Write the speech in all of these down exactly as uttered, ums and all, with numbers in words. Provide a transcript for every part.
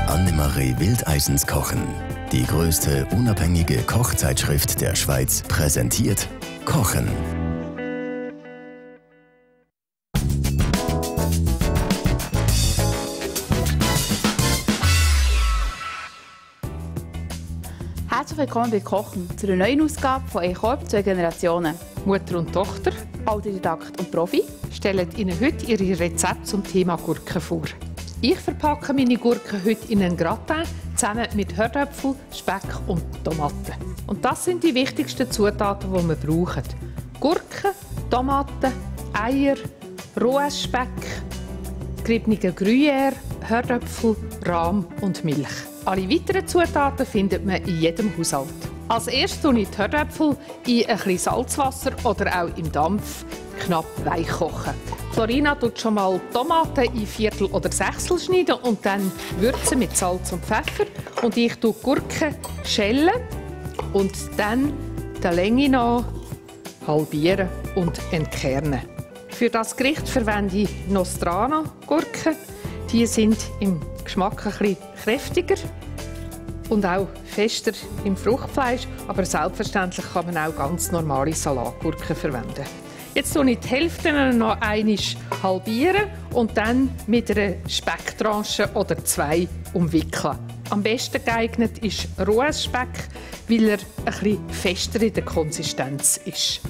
Annemarie Wildeisens Kochen. Die größte unabhängige Kochzeitschrift der Schweiz präsentiert Kochen. Herzlich willkommen bei Kochen, zu einer neuen Ausgabe von «Ein Korb, zwei Generationen». Mutter und Tochter, Autodidakt und Profi, stellen Ihnen heute ihre Rezepte zum Thema Gurken vor. Ich verpacke meine Gurken heute in einen Gratin zusammen mit Herdöpfel, Speck und Tomaten. Und das sind die wichtigsten Zutaten, die wir brauchen. Gurken, Tomaten, Eier, rohes Speck, geriebene Gruyère, Herdöpfel, Rahm und Milch. Alle weiteren Zutaten findet man in jedem Haushalt. Als erstes tue ich die Herdöpfel in ein bisschen Salzwasser oder auch im Dampf knapp weich kochen. Florina tut schon mal Tomaten in Viertel oder Sechstel schneiden und dann würzen mit Salz und Pfeffer. Und ich tue Gurken schälen und dann der Länge nach halbieren und entkernen. Für das Gericht verwende ich Nostrana-Gurken. Die sind im Geschmack ein bisschen kräftiger und auch fester im Fruchtfleisch, aber selbstverständlich kann man auch ganz normale Salatgurken verwenden. Jetzt tue ich die Hälfte noch einmal halbieren und dann mit einer Specktranche oder zwei umwickeln. Am besten geeignet ist rohes Speck, weil er ein bisschen fester in der Konsistenz ist.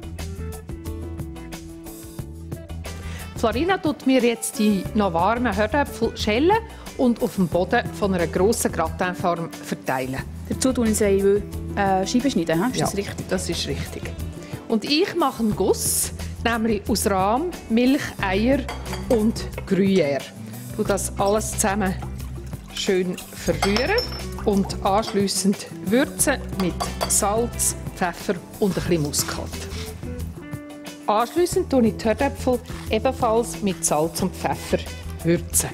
Florina tut mir jetzt die noch warmen Herdöpfel schälen und auf dem Boden von einer grossen Gratinform verteilen. Dazu tue ich sie äh, Scheiben schneiden, ist ja, das richtig? Das ist richtig. Und ich mache einen Guss, nämlich aus Rahm, Milch, Eier und Gruyère. Ich tue das alles zusammen schön verrühren und anschliessend würzen mit Salz, Pfeffer und ein bisschen Muskat. Anschliessend tue ich die Herdöpfel ebenfalls mit Salz und Pfeffer würzen.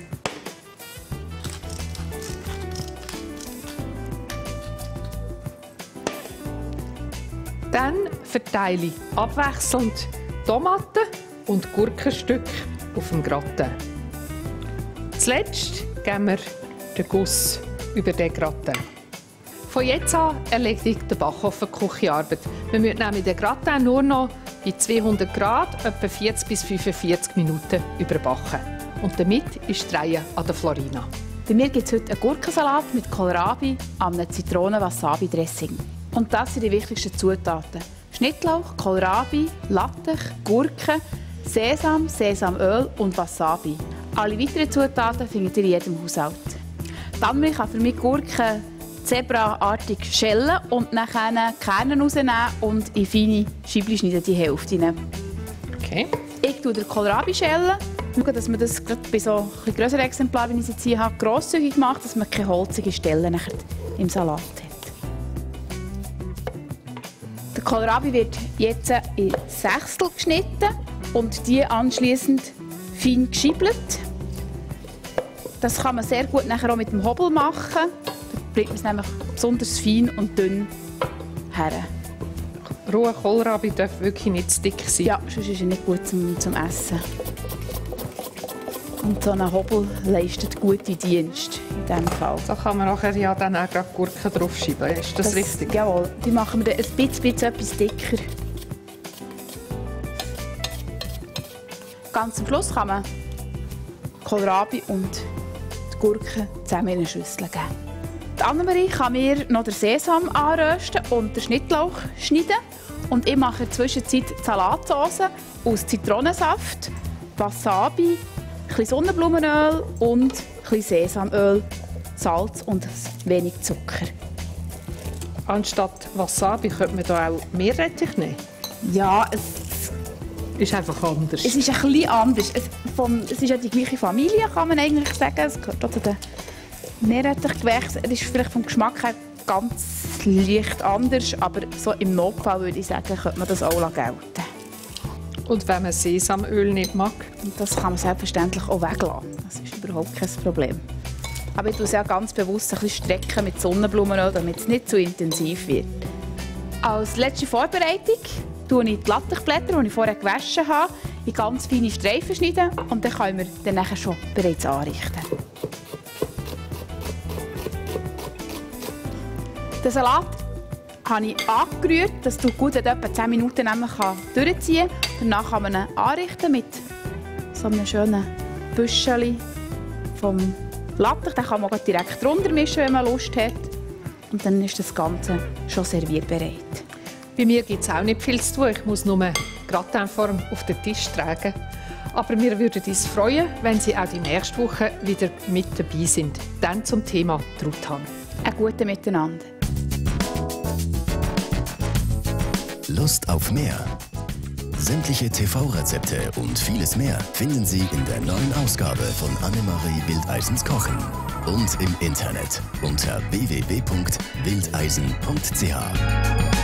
Dann verteile ich abwechselnd Tomaten und Gurkenstücke auf dem Gratin. Zuletzt geben wir den Guss über den Gratin. Von jetzt an erledigt der Backofen die Küchenarbeit. Wir müssen nämlich den Gratin nur noch bei zweihundert Grad etwa vierzig bis fünfundvierzig Minuten überbacken. Und damit ist die Reihe an der Florina. Bei mir gibt es heute einen Gurkensalat mit Kohlrabi, einem Zitronen-Wasabi-Dressing. Und das sind die wichtigsten Zutaten. Schnittlauch, Kohlrabi, Lattich, Gurken, Sesam, Sesamöl und Wasabi. Alle weiteren Zutaten findet ihr in jedem Haushalt. Dann kann für mich Gurken zebraartig schälen und nachher die Kerne rausnehmen und in feine Scheibchen schneiden, die Hälfte rein. Okay. Ich tue den Kohlrabi schälen. Schaue, dass man das gerade bei so ein grösseren Exemplaren, wie ich es jetzt hier habe, grosszügig macht, dass man keine holzige Stellen im Salat hat. Der Kohlrabi wird jetzt in Sechstel geschnitten und die anschliessend fein geschiebelt. Das kann man sehr gut nachher auch mit dem Hobel machen. Da bringt man es nämlich besonders fein und dünn her. Roher Kohlrabi darf wirklich nicht zu dick sein. Ja, sonst ist er nicht gut zum, zum Essen. Und so ein Hobel leistet gute Dienste in diesem Fall. Da kann man nachher ja dann auch gerade Gurken draufschieben. Ist das, das richtig? Jawohl. Die machen wir dann ein bisschen, bisschen etwas dicker. Ganz am Schluss kann man Kohlrabi und die Gurken zusammen in eine Schüssel geben. Die Annemarie kann mir noch den Sesam anrösten und den Schnittlauch schneiden. Und ich mache in der Zwischenzeit die Salatsauce aus Zitronensaft, Wasabi, ein bisschen Sonnenblumenöl und ein bisschen Sesamöl, Salz und ein wenig Zucker. Anstatt Wasabi könnte man da auch Meerrettich nehmen? Ja, es ist einfach anders. Es ist ein bisschen anders. Es, vom, es ist ja die gleiche Familie, kann man eigentlich sagen. Es gehört auch zu den Meerrettichgewächsen. Es ist vielleicht vom Geschmack her ganz leicht anders, aber so im Notfall würde ich sagen, könnte man das auch gelten. Und wenn man Sesamöl nicht mag? Das kann man selbstverständlich auch weglassen. Das ist überhaupt kein Problem. Aber ich tue es ja ganz bewusst ein bisschen strecken mit Sonnenblumenöl, damit es nicht zu intensiv wird. Als letzte Vorbereitung tue ich die Lattichblätter, die ich vorher gewaschen habe, in ganz feine Streifen schneiden und dann können wir dann nachher schon bereits anrichten. Den Salat habe ich angerührt. Das tut gut, wenn etwa zehn Minuten nämlich durchziehen kann. Danach kann man ihn anrichten mit so einem schönen Büscheli vom Lattich. Den kann man auch direkt drunter mischen, wenn man Lust hat. Und dann ist das Ganze schon servierbereit. Bei mir gibt es auch nicht viel zu tun. Ich muss nur Gratinform auf den Tisch tragen. Aber wir würden uns freuen, wenn Sie auch die nächste Woche wieder mit dabei sind. Dann zum Thema Truthahn. Ein gutes Miteinander. Lust auf mehr? Sämtliche T V-Rezepte und vieles mehr finden Sie in der neuen Ausgabe von Annemarie Wildeisens Kochen und im Internet unter w w w punkt wildeisen punkt c h.